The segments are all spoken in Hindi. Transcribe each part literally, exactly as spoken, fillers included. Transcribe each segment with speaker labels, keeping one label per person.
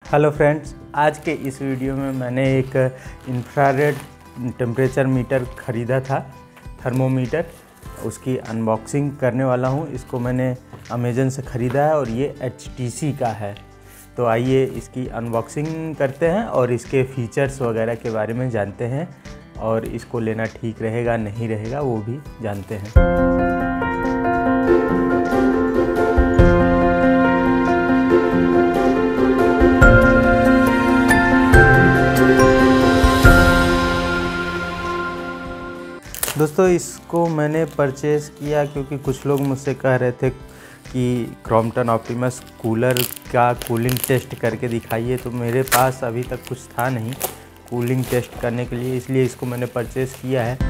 Speaker 1: हेलो फ्रेंड्स, आज के इस वीडियो में मैंने एक इंफ्रारेड टेम्परेचर मीटर ख़रीदा था, थर्मोमीटर। उसकी अनबॉक्सिंग करने वाला हूँ। इसको मैंने अमेज़न से ख़रीदा है और ये एच टी सी का है। तो आइए इसकी अनबॉक्सिंग करते हैं और इसके फीचर्स वगैरह के बारे में जानते हैं और इसको लेना ठीक रहेगा नहीं रहेगा वो भी जानते हैं। दोस्तों, इसको मैंने परचेज़ किया क्योंकि कुछ लोग मुझसे कह रहे थे कि क्रॉम्पटन ऑप्टिमस कूलर का कूलिंग टेस्ट करके दिखाइए। तो मेरे पास अभी तक कुछ था नहीं कूलिंग टेस्ट करने के लिए, इसलिए इसको मैंने परचेज़ किया है।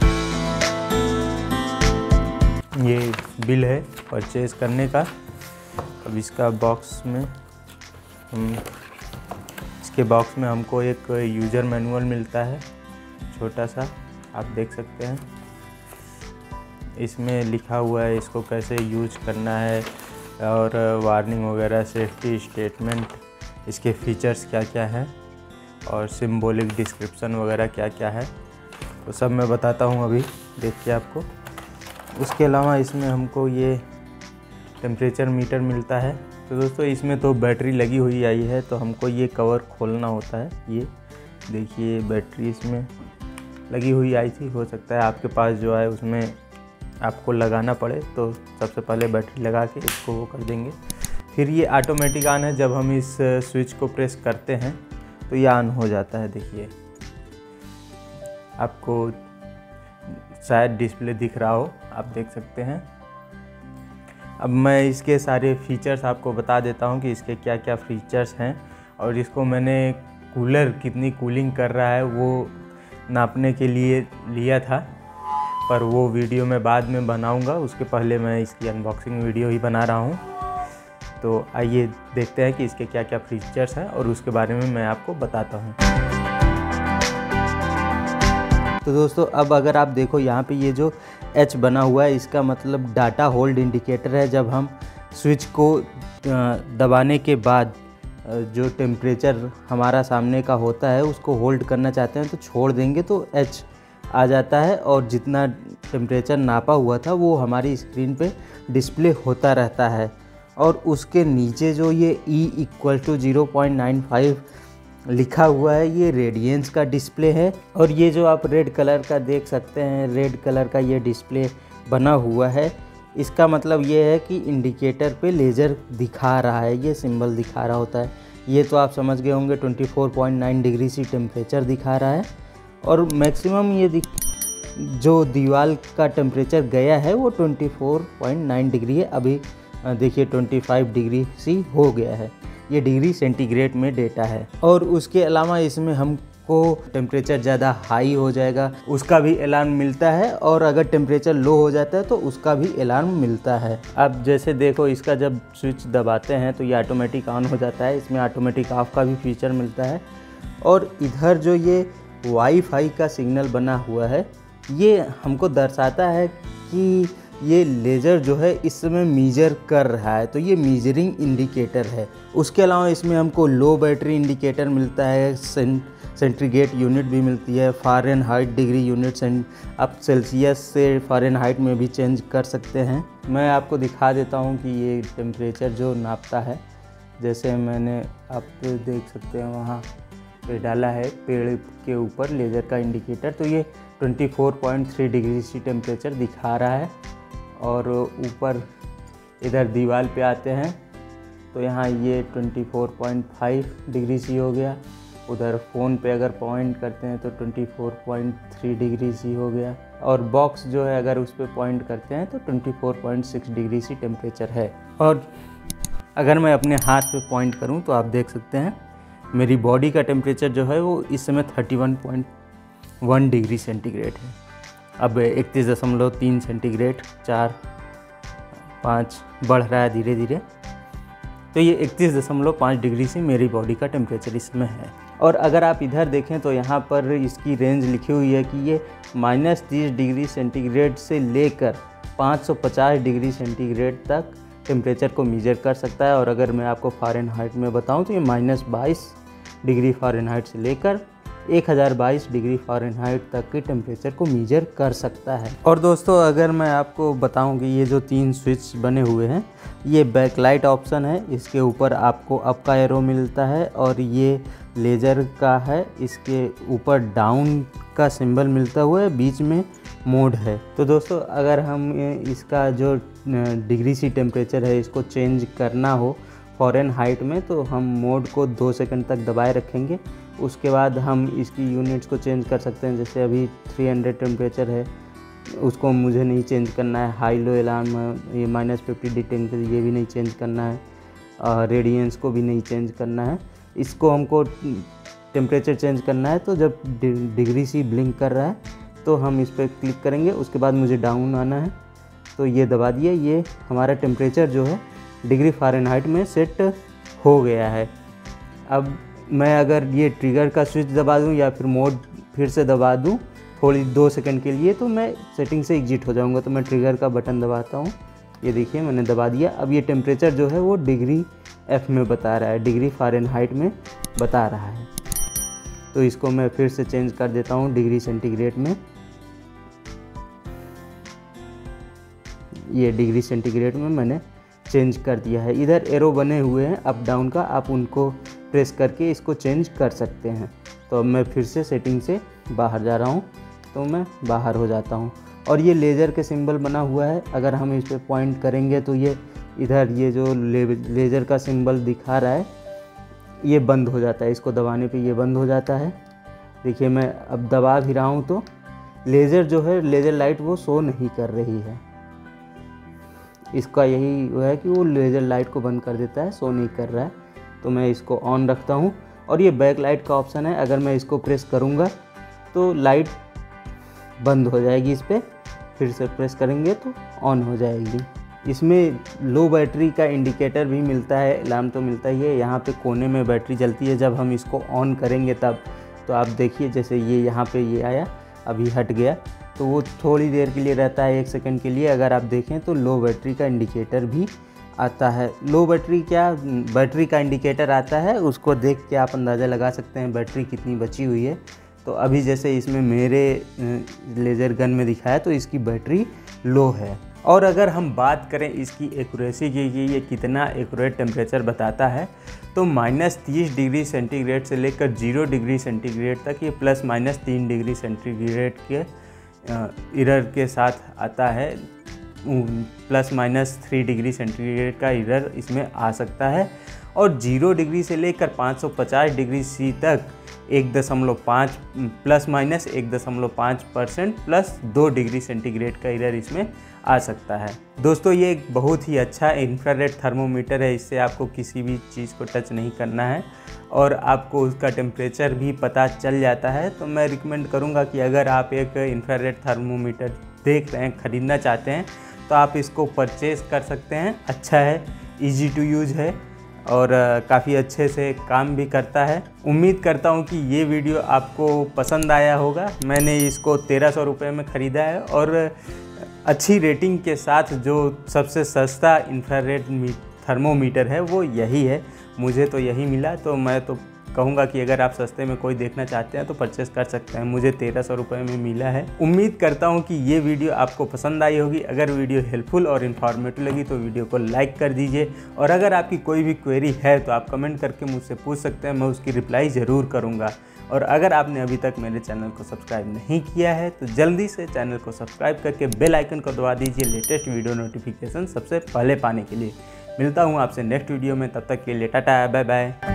Speaker 1: ये बिल है परचेज़ करने का। अब इसका बॉक्स में हम इसके बॉक्स में हमको एक यूज़र मैनुअल मिलता है, छोटा सा, आप देख सकते हैं। इसमें लिखा हुआ है इसको कैसे यूज करना है और वार्निंग वगैरह, सेफ्टी स्टेटमेंट, इसके फीचर्स क्या क्या है और सिंबॉलिक डिस्क्रिप्शन वगैरह क्या क्या है, तो सब मैं बताता हूँ अभी, देखिए आपको। उसके अलावा इसमें हमको ये टेम्परेचर मीटर मिलता है। तो दोस्तों, इसमें तो बैटरी लगी हुई आई है, तो हमको ये कवर खोलना होता है। ये देखिए बैटरी इसमें लगी हुई आई थी, हो सकता है आपके पास जो है उसमें आपको लगाना पड़े। तो सबसे पहले बैटरी लगा के इसको वो कर देंगे। फिर ये ऑटोमेटिक ऑन है, जब हम इस स्विच को प्रेस करते हैं तो ये ऑन हो जाता है। देखिए आपको शायद डिस्प्ले दिख रहा हो, आप देख सकते हैं। अब मैं इसके सारे फीचर्स आपको बता देता हूँ कि इसके क्या क्या फीचर्स हैं, और इसको मैंने कूलर कितनी कूलिंग कर रहा है वो नापने के लिए लिया था, पर वो वीडियो मैं बाद में बनाऊंगा। उसके पहले मैं इसकी अनबॉक्सिंग वीडियो ही बना रहा हूँ। तो आइए देखते हैं कि इसके क्या क्या फीचर्स हैं और उसके बारे में मैं आपको बताता हूँ। तो दोस्तों, अब अगर आप देखो यहाँ पे ये जो एच बना हुआ है, इसका मतलब डाटा होल्ड इंडिकेटर है। जब हम स्विच को दबाने के बाद जो टेम्परेचर हमारा सामने का होता है उसको होल्ड करना चाहते हैं तो छोड़ देंगे तो एच आ जाता है, और जितना टेम्परेचर नापा हुआ था वो हमारी स्क्रीन पे डिस्प्ले होता रहता है। और उसके नीचे जो ये E equal to zero point nine five लिखा हुआ है, ये रेडियंस का डिस्प्ले है। और ये जो आप रेड कलर का देख सकते हैं, रेड कलर का ये डिस्प्ले बना हुआ है, इसका मतलब ये है कि इंडिकेटर पे लेज़र दिखा रहा है, ये सिंबल दिखा रहा होता है। ये तो आप समझ गए होंगे चौबीस पॉइंट नौ डिग्री सी टेम्परेचर दिखा रहा है। और मैक्सिमम ये जो दीवार का टेम्परेचर गया है वो चौबीस पॉइंट नौ डिग्री है। अभी देखिए पच्चीस डिग्री सी हो गया है। ये डिग्री सेंटीग्रेड में डेटा है। और उसके अलावा इसमें हम को टेम्परेचर ज़्यादा हाई हो जाएगा उसका भी अलार्म मिलता है, और अगर टेम्परेचर लो हो जाता है तो उसका भी अलार्म मिलता है। अब जैसे देखो, इसका जब स्विच दबाते हैं तो ये ऑटोमेटिक ऑन हो जाता है। इसमें ऑटोमेटिक ऑफ का भी फीचर मिलता है। और इधर जो ये वाईफाई का सिग्नल बना हुआ है, ये हमको दर्शाता है कि ये लेज़र जो है इस समय मीजर कर रहा है, तो ये मीजरिंग इंडिकेटर है। उसके अलावा इसमें हमको लो बैटरी इंडिकेटर मिलता है, सेंटीग्रेड यूनिट भी मिलती है, फ़ारेनहाइट डिग्री यूनिट, आप सेल्सियस से फ़ारेनहाइट में भी चेंज कर सकते हैं। मैं आपको दिखा देता हूँ कि ये टेम्परेचर जो नापता है, जैसे मैंने आप देख सकते हैं वहाँ पे डाला है पेड़ के ऊपर लेज़र का इंडिकेटर, तो ये चौबीस पॉइंट तीन डिग्री सी टेम्परेचर दिखा रहा है। और ऊपर इधर दीवार पे आते हैं तो यहाँ ये चौबीस पॉइंट पाँच डिग्री सी हो गया। उधर फ़ोन पे अगर पॉइंट करते हैं तो चौबीस पॉइंट तीन डिग्री सी हो गया। और बॉक्स जो है अगर उस पर पॉइंट करते हैं तो चौबीस पॉइंट छह डिग्री सी टेम्परेचर है। और अगर मैं अपने हाथ पे पॉइंट करूं तो आप देख सकते हैं मेरी बॉडी का टेम्परेचर जो है वो इस समय इकतीस पॉइंट एक डिग्री सेंटीग्रेड है। अब इकतीस दशमलव तीन सेंटीग्रेड, चार पाँच बढ़ रहा है धीरे धीरे, तो ये इकतीस दशमलव पाँच डिग्री से मेरी बॉडी का टेम्परेचर इसमें है। और अगर आप इधर देखें तो यहाँ पर इसकी रेंज लिखी हुई है कि ये माइनस तीस डिग्री सेंटीग्रेड से लेकर पाँच सौ पचास डिग्री सेंटीग्रेड तक टेम्परेचर को मीजर कर सकता है। और अगर मैं आपको फ़ारेनहाइट में बताऊं तो ये माइनस बाईस डिग्री फ़ारेनहाइट से लेकर एक हज़ार बाईस डिग्री फ़ारेनहाइट तक के टेम्परेचर को मीजर कर सकता है। और दोस्तों अगर मैं आपको बताऊं कि ये जो तीन स्विच बने हुए हैं, ये बैकलाइट ऑप्शन है, इसके ऊपर आपको अप का एरो मिलता है, और ये लेज़र का है, इसके ऊपर डाउन का सिंबल मिलता हुआ है, बीच में मोड है। तो दोस्तों अगर हम इसका जो डिग्री सी टेम्परेचर है इसको चेंज करना हो फ़ारेनहाइट में, तो हम मोड को दो सेकंड तक दबाए रखेंगे। उसके बाद हम इसकी यूनिट्स को चेंज कर सकते हैं। जैसे अभी तीन सौ टेम्परेचर है, उसको मुझे नहीं चेंज करना है। हाई लो अलार्म, ये माइनस फिफ्टी डी टेम्परेचर, ये भी नहीं चेंज करना है। रेडियंस को भी नहीं चेंज करना है। इसको हमको टेम्परेचर चेंज करना है, तो जब डिग्री सी ब्लिंक कर रहा है तो हम इस पर क्लिक करेंगे। उसके बाद मुझे डाउन आना है, तो ये दबा दिया। ये हमारा टेम्परेचर जो है डिग्री फ़ारेनहाइट में सेट हो गया है। अब मैं अगर ये ट्रिगर का स्विच दबा दूं या फिर मोड फिर से दबा दूं थोड़ी दो सेकंड के लिए, तो मैं सेटिंग से एग्जिट हो जाऊंगा। तो मैं ट्रिगर का बटन दबाता हूं, ये देखिए मैंने दबा दिया। अब ये टेम्परेचर जो है वो डिग्री एफ में बता रहा है, डिग्री फ़ारेनहाइट में बता रहा है। तो इसको मैं फिर से चेंज कर देता हूँ डिग्री सेंटीग्रेड में। ये डिग्री सेंटीग्रेड में मैंने चेंज कर दिया है। इधर एरो बने हुए हैं अप डाउन का, आप उनको प्रेस करके इसको चेंज कर सकते हैं। तो अब मैं फिर से सेटिंग से बाहर जा रहा हूँ, तो मैं बाहर हो जाता हूँ। और ये लेज़र के सिंबल बना हुआ है, अगर हम इस पर पॉइंट करेंगे तो ये इधर ये जो ले, लेज़र का सिंबल दिखा रहा है ये बंद हो जाता है। इसको दबाने पे ये बंद हो जाता है। देखिए मैं अब दबा भी रहा हूँ तो लेज़र जो है, लेज़र लाइट वो शो नहीं कर रही है। इसका यही वो है कि वो लेज़र लाइट को बंद कर देता है, शो नहीं कर रहा है। तो मैं इसको ऑन रखता हूँ। और ये बैक लाइट का ऑप्शन है, अगर मैं इसको प्रेस करूँगा तो लाइट बंद हो जाएगी, इस पर फिर से प्रेस करेंगे तो ऑन हो जाएगी। इसमें लो बैटरी का इंडिकेटर भी मिलता है, अलार्म तो मिलता ही है। यहाँ पे कोने में बैटरी जलती है जब हम इसको ऑन करेंगे तब। तो आप देखिए जैसे ये यहाँ पे ये आया, अभी हट गया, तो वो थोड़ी देर के लिए रहता है, एक सेकंड के लिए। अगर आप देखें तो लो बैटरी का इंडिकेटर भी आता है। लो बैटरी क्या, बैटरी का इंडिकेटर आता है, उसको देख के आप अंदाज़ा लगा सकते हैं बैटरी कितनी बची हुई है। तो अभी जैसे इसमें मेरे लेज़र गन में दिखाया तो इसकी बैटरी लो है। और अगर हम बात करें इसकी एक्यूरेसी की कि ये कितना एक्यूरेट टेम्परेचर बताता है, तो माइनस तीस डिग्री सेंटीग्रेड से लेकर जीरो डिग्री सेंटीग्रेड तक ये प्लस माइनस तीन डिग्री सेंटीग्रेड के एरर के साथ आता है। Plus minus three degree centigrade का एरर इसमें आ सकता है। और जीरो डिग्री से लेकर पाँच सौ पचास डिग्री सी तक एक दशमलव पाँच प्लस माइनस एक दशमलव पाँच परसेंट प्लस दो डिग्री सेंटीग्रेड का एरर इसमें आ सकता है। दोस्तों ये एक बहुत ही अच्छा इंफ्रारेड थर्मोमीटर है, इससे आपको किसी भी चीज़ को टच नहीं करना है और आपको उसका टेम्परेचर भी पता चल जाता है। तो मैं रिकमेंड करूँगा कि अगर आप एक इंफ्रारेड थर्मोमीटर देख रहे हैं, ख़रीदना चाहते हैं, तो आप इसको परचेज़ कर सकते हैं। अच्छा है, ईजी टू यूज़ है और काफ़ी अच्छे से काम भी करता है। उम्मीद करता हूँ कि ये वीडियो आपको पसंद आया होगा। मैंने इसको तेरह सौ रुपये में ख़रीदा है और अच्छी रेटिंग के साथ जो सबसे सस्ता इंफ्रारेड थर्मोमीटर है वो यही है, मुझे तो यही मिला। तो मैं तो कहूँगा कि अगर आप सस्ते में कोई देखना चाहते हैं तो परचेस कर सकते हैं, मुझे तेरह सौ रुपये में मिला है। उम्मीद करता हूँ कि ये वीडियो आपको पसंद आई होगी। अगर वीडियो हेल्पफुल और इन्फॉर्मेटिव लगी तो वीडियो को लाइक कर दीजिए और अगर आपकी कोई भी क्वेरी है तो आप कमेंट करके मुझसे पूछ सकते हैं, मैं उसकी रिप्लाई ज़रूर करूँगा। और अगर आपने अभी तक मेरे चैनल को सब्सक्राइब नहीं किया है तो जल्दी से चैनल को सब्सक्राइब करके बेल आइकन को दबा दीजिए लेटेस्ट वीडियो नोटिफिकेशन सबसे पहले पाने के लिए। मिलता हूँ आपसे नेक्स्ट वीडियो में, तब तक के लिए टाटा बाय बाय।